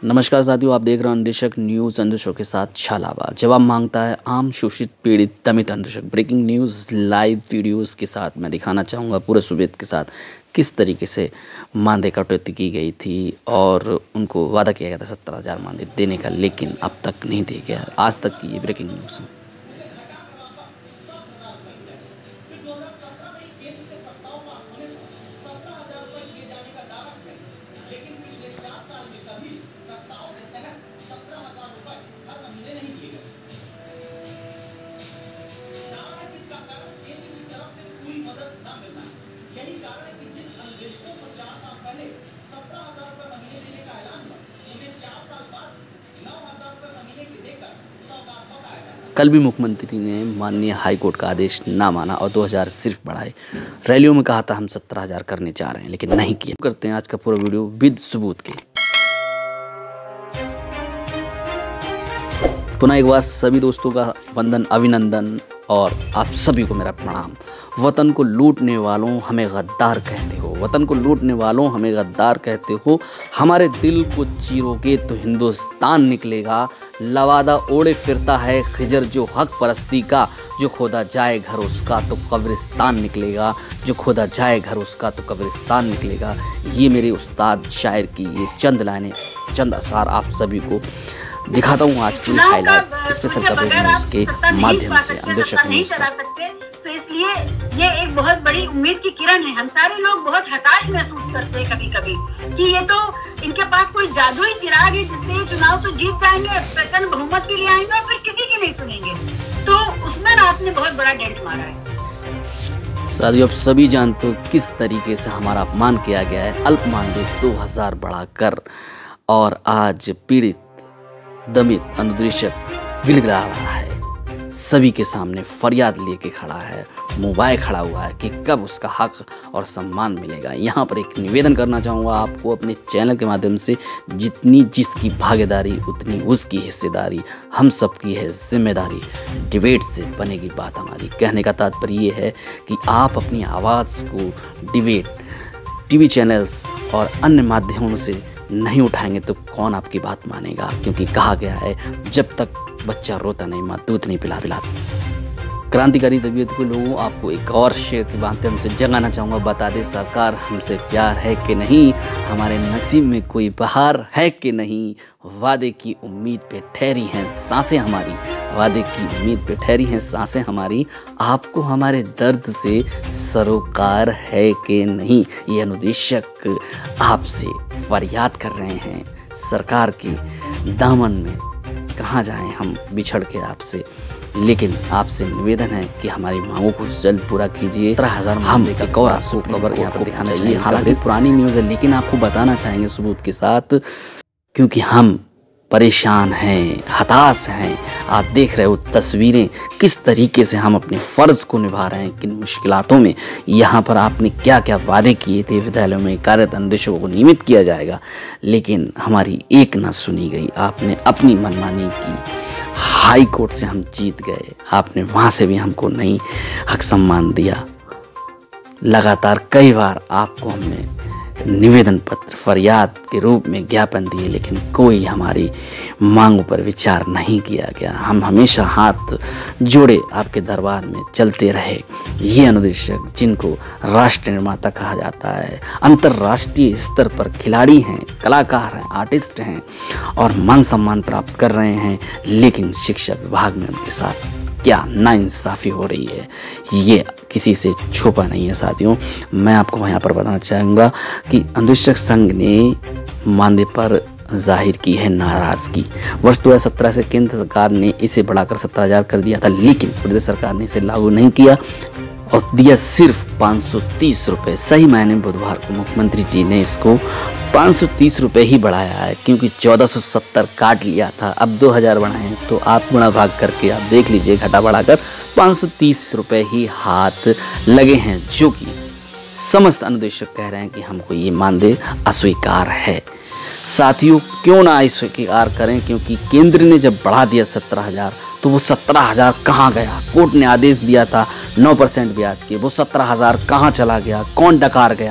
नमस्कार साथियों, आप देख रहे हैं अन्वेषक न्यूज़। अन्वेषक के साथ छालावा जवाब मांगता है आम शोषित पीड़ित दमित अन्वेषक। ब्रेकिंग न्यूज़ लाइव वीडियोस के साथ मैं दिखाना चाहूँगा पूरे सुबेद के साथ किस तरीके से मानदेय कटौती की गई थी और उनको वादा किया गया था 70,000 मानदेय देने का, लेकिन अब तक नहीं दिया गया। आज तक की ये ब्रेकिंग न्यूज़। यही कारण है कि जिन अन्वेषकों को 4 साल पहले 17,000 रुपए महीने देने का ऐलान हुआ, उन्हें 4 साल बाद 9,000 रुपए महीने के देकर सौगात बताया जाता। कल भी मुख्यमंत्री ने माननीय हाईकोर्ट का आदेश ना माना और 2,000 सिर्फ बढ़ाए। रैलियों में कहा था हम 17,000 करने जा रहे हैं, लेकिन नहीं किया। करते हैं आज का पूरा वीडियो विद सबूत के। पुनः एक बार सभी दोस्तों का वंदन, अभिनंदन और आप सभी को मेरा प्रणाम। वतन को लूटने वालों हमें गद्दार कहते हो, वतन को लूटने वालों हमें गद्दार कहते हो। हमारे दिल को चीरोगे तो हिंदुस्तान निकलेगा। लवादा ओढ़े फिरता है खिजर जो हक परस्ती का, जो खोदा जाए घर उसका तो कब्रिस्तान निकलेगा, जो खोदा जाए घर उसका तो कब्रिस्तान निकलेगा। ये मेरे उस्ताद शायर की ये चंद लाइनें, चंद असार आप सभी को दिखाता हूँ आज पूरी हाईलाइट स्पेशल कवरेज न्यूज़ के माध्यम से। अन्वेषक नहीं चला सकते, तो इसलिए ये एक बहुत बड़ी उम्मीद की किरण है। हम सारे लोग बहुत हताश महसूस करते हैं कभी कभी कि ये तो इनके पास कोई जादुई चिराग है जिससे ये चुनाव तो जीत जाएंगे, प्रचंड बहुमत भी ले आएंगे और फिर किसी की नहीं सुनेंगे। तो उसमें रात ने बहुत बड़ा डेंट मारा है। साथियों, अब सभी जानते हो किस तरीके से हमारा अपमान किया गया है। अल्प मानदेय 2,000 बढ़ाकर, और आज पीड़ित दमित अनुदेशक गिड़गिड़ा रहा है, सभी के सामने फरियाद लेके खड़ा है, मुंह खड़ा हुआ है कि कब उसका हक और सम्मान मिलेगा। यहाँ पर एक निवेदन करना चाहूँगा आपको अपने चैनल के माध्यम से, जितनी जिसकी भागीदारी उतनी उसकी हिस्सेदारी, हम सबकी है जिम्मेदारी। डिबेट से बनेगी बात हमारी। कहने का तात्पर्य ये है कि आप अपनी आवाज़ को डिबेट, टीवी चैनल्स और अन्य माध्यमों से नहीं उठाएंगे तो कौन आपकी बात मानेगा, क्योंकि कहा गया है जब तक बच्चा रोता नहीं माँ दूध नहीं पिलाती। क्रांतिकारी तबीयत के लोगों, आपको एक और शेर के माध्यम से जगाना चाहूँगा। बता दे सरकार हमसे प्यार है कि नहीं, हमारे नसीब में कोई बहार है कि नहीं। वादे की उम्मीद पे ठहरी हैं सांसें हमारी, वादे की उम्मीद पे ठहरी हैं सांसें हमारी। आपको हमारे दर्द से सरोकार है कि नहीं। ये अनुदेशक आपसे फरियाद कर रहे हैं। सरकार के दामन में कहाँ जाएं हम बिछड़ के आपसे, लेकिन आपसे निवेदन है कि हमारी मांगों को जल्द पूरा कीजिए। 17,000 हम एक और आपको खबर यहाँ पर दिखाना चाहिए। हालांकि पुरानी न्यूज़ है, लेकिन आपको बताना चाहेंगे सबूत के साथ, क्योंकि हम परेशान हैं, हताश हैं। आप देख रहे हो तस्वीरें किस तरीके से हम अपने फ़र्ज़ को निभा रहे हैं, किन मुश्किलातों में। यहाँ पर आपने क्या क्या वादे किए थे, विद्यालयों में कार्यरत अन्वेषकों को नियमित किया जाएगा, लेकिन हमारी एक न सुनी गई। आपने अपनी मनमानी की। हाई कोर्ट से हम जीत गए, आपने वहाँ से भी हमको नहीं हक सम्मान दिया। लगातार कई बार आपको हमने निवेदन पत्र, फरियाद के रूप में ज्ञापन दिए, लेकिन कोई हमारी मांगों पर विचार नहीं किया गया। हम हमेशा हाथ जोड़े आपके दरबार में चलते रहे। ये अनुदेशक, जिनको राष्ट्र निर्माता कहा जाता है, अंतर्राष्ट्रीय स्तर पर खिलाड़ी हैं, कलाकार हैं, आर्टिस्ट हैं और मान सम्मान प्राप्त कर रहे हैं, लेकिन शिक्षा विभाग में उनके साथ क्या नाइंसाफ़ी हो रही है, ये किसी से छुपा नहीं है। साथियों, मैं आपको यहाँ पर बताना चाहूँगा कि अनुदेशक संघ ने मानदेय पर जाहिर की है नाराज़गी। वर्ष 2017 से केंद्र सरकार ने इसे बढ़ाकर 17,000 कर दिया था, लेकिन प्रदेश सरकार ने इसे लागू नहीं किया और दिया सिर्फ 530 रुपये। सही मायने बुधवार को मुख्यमंत्री जी ने इसको 530 रुपये ही बढ़ाया है, क्योंकि 1470 काट लिया था। अब 2,000 बढ़ाएं तो आप गुणा भाग करके आप देख लीजिए, घटा बढ़ाकर 530 रुपये ही हाथ लगे हैं, जो कि समस्त अनुदेशक कह रहे हैं कि हमको ये मानदेय अस्वीकार है। साथियों, क्यों ना अस्वीकार करें, क्योंकि केंद्र ने जब बढ़ा दिया 17,000 तो वो 17,000 कहाँ गया। कोर्ट ने आदेश दिया था 9% ब्याज के, वो 17,000 कहाँ चला गया, कौन डकार गया।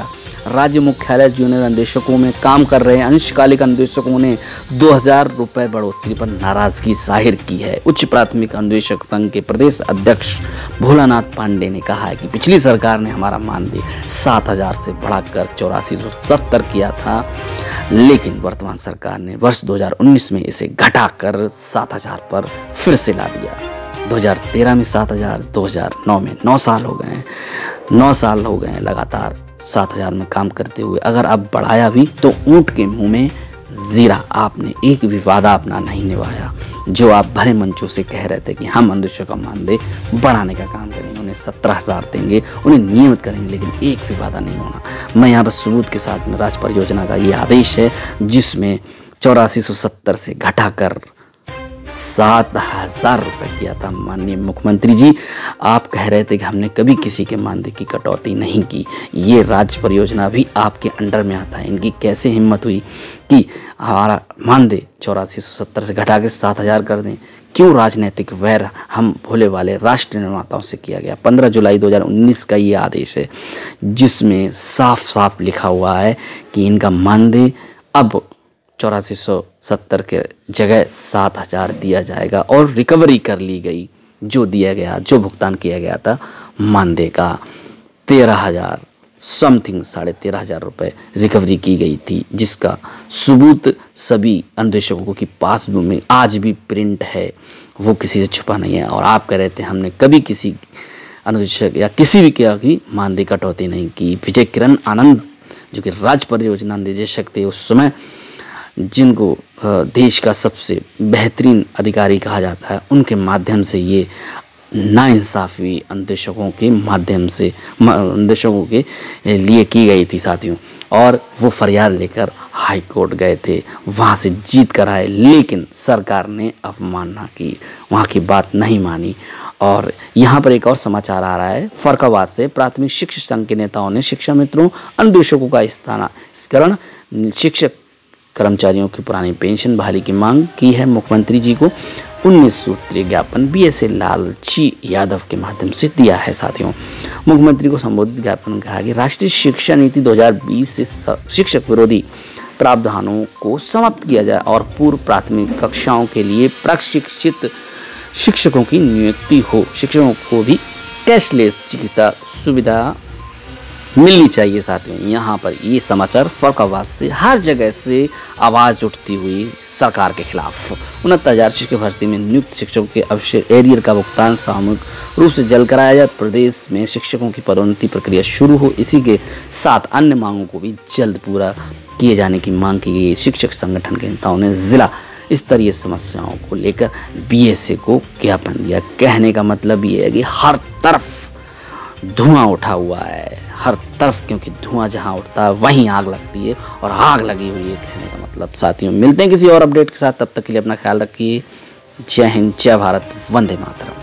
राज्य मुख्यालय जूनियर अन्वेषकों में काम कर रहे अंशकालिक अन्वेषकों ने 2000 रुपये बढ़ोतरी पर नाराजगी जाहिर की है। उच्च प्राथमिक अन्वेषक संघ के प्रदेश अध्यक्ष भोलानाथ पांडे ने कहा है कि पिछली सरकार ने हमारा मानदेय 7000 से बढ़ाकर 8470 किया था, लेकिन वर्तमान सरकार ने वर्ष 2019 में इसे घटाकर 7000 पर फिर से ला दिया। 2013 में 7000, 2009 में 9 साल हो गए हैं, 9 साल हो गए हैं लगातार 7000 में काम करते हुए। अगर अब बढ़ाया भी तो ऊंट के मुंह में जीरा। आपने एक भी वादा अपना नहीं निभाया। जो आप भरे मंचों से कह रहे थे कि हम अन्वेषकों का मानदेय बढ़ाने का काम करेंगे, उन्हें 17000 देंगे, उन्हें नियमित करेंगे, लेकिन एक भी वादा नहीं होना। मैं यहाँ बस सबूत के साथ में राज्य परियोजना का ये आदेश है जिसमें 8470 से घटाकर 7000 रुपये किया था। माननीय मुख्यमंत्री जी, आप कह रहे थे कि हमने कभी किसी के मानदेय की कटौती नहीं की। ये राज्य परियोजना भी आपके अंडर में आता है। इनकी कैसे हिम्मत हुई कि हमारा मानदेय 8470 से घटा के 7000 कर दें? क्यों राजनीतिक वैर हम भोले वाले राष्ट्र निर्माताओं से किया गया? 15 जुलाई 2019 का ये आदेश है जिसमें साफ साफ लिखा हुआ है कि इनका मानदेय अब 8470 के जगह 7000 दिया जाएगा और रिकवरी कर ली गई। जो दिया गया, जो भुगतान किया गया था मानदेय का 13,000 समथिंग 13,500 रुपये रिकवरी की गई थी, जिसका सबूत सभी अन्वेषकों के पास में आज भी प्रिंट है, वो किसी से छुपा नहीं है। और आप कह रहे थे हमने कभी किसी अन्वेषक या किसी भी क्या की मानदेय कटौती नहीं की। विजय किरण आनंद जो कि राज्य परियोजना निदेशक थे उस समय, जिनको देश का सबसे बेहतरीन अधिकारी कहा जाता है, उनके माध्यम से ये नाइंसाफ़ी अन्वेषकों के माध्यम से अन्वेषकों के लिए की गई थी साथियों। और वो फरियाद लेकर हाई कोर्ट गए थे, वहाँ से जीत कर आए, लेकिन सरकार ने अवमानना की, वहाँ की बात नहीं मानी। और यहाँ पर एक और समाचार आ रहा है फर्रुखाबाद से। प्राथमिक शिक्षक संघ के नेताओं ने शिक्षा मित्रों अन्वेषकों का स्थानांतरण, शिक्षक कर्मचारियों की पुरानी पेंशन बहाली की मांग की है। मुख्यमंत्री जी को 19 सूत्रीय ज्ञापन BSA लालची यादव के माध्यम से दिया है। साथियों, मुख्यमंत्री को संबोधित ज्ञापन में कहा कि राष्ट्रीय शिक्षा नीति 2020 से शिक्षक विरोधी प्रावधानों को समाप्त किया जाए और पूर्व प्राथमिक कक्षाओं के लिए प्रशिक्षित शिक्षकों की नियुक्ति हो। शिक्षकों को भी कैशलेस चिकित्सा सुविधा मिलनी चाहिए। साथियों, यहाँ पर ये समाचार फर्रुखाबाद से हर जगह से आवाज़ उठती हुई सरकार के खिलाफ। 69,000 शिक्षक भर्ती में नियुक्त शिक्षकों के अवश्य एरियर का भुगतान सामूहिक रूप से जल्द कराया जाए। प्रदेश में शिक्षकों की पदोन्नति प्रक्रिया शुरू हो। इसी के साथ अन्य मांगों को भी जल्द पूरा किए जाने की मांग की गई। शिक्षक संगठन के नेताओं ने जिला स्तरीय समस्याओं को लेकर BSA को ज्ञापन दिया। कहने का मतलब ये है कि हर तरफ धुआं उठा हुआ है, हर तरफ, क्योंकि धुआं जहां उठता है वहीं आग लगती है और आग लगी हुई है कहने का मतलब। साथियों, मिलते हैं किसी और अपडेट के साथ, तब तक के लिए अपना ख्याल रखिए। जय हिंद, जय भारत, वंदे मातरम।